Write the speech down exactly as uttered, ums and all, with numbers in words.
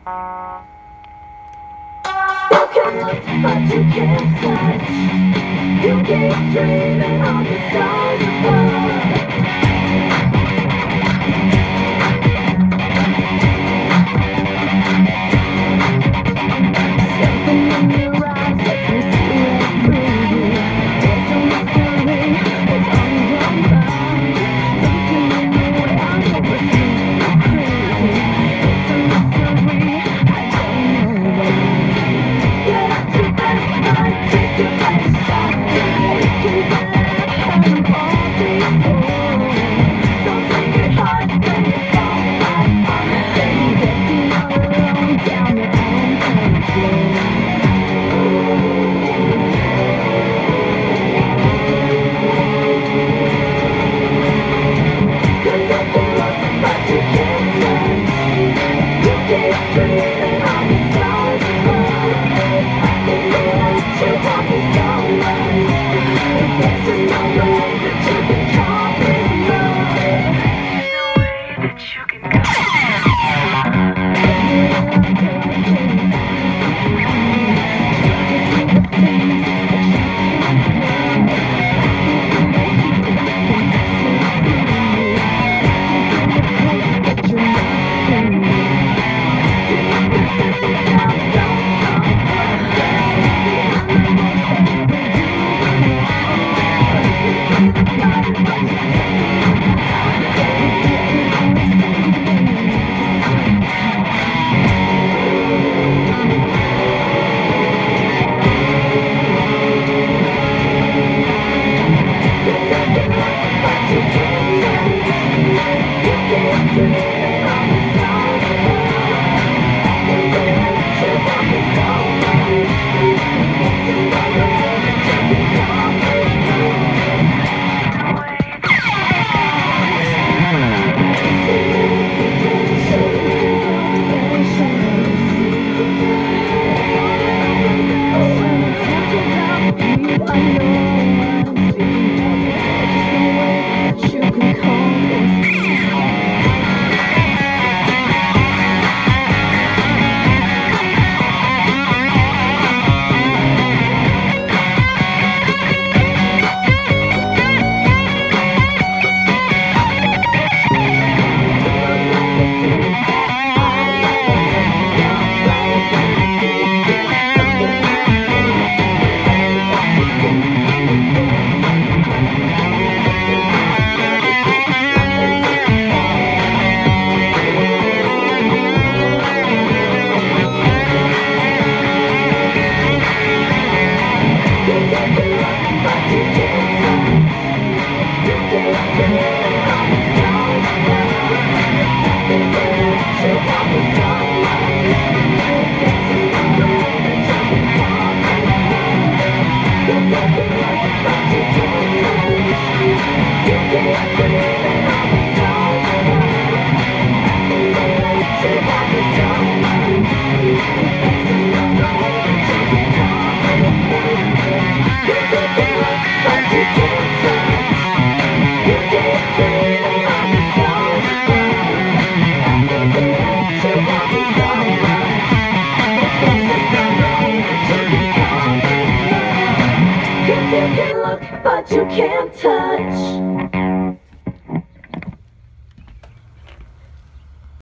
can look, but you can't touch. You keep dreaming of the stars above. Something in your eyes lets me see right through you. There's a mystery that's on your mind. Something in the way I look at you, I'm crazy. It's a mystery, I don't know why. Get out your best friend, take your best shot. We can get and fall before. Don't take it hard when you fall back on it. You're getting all alone down your own path. Cause I can look, but you can't touch. You keep dreaming of the stars above. I can see that you want me so much, but there's just no way that you can call this love. There's no way that you can call this but you can't touch.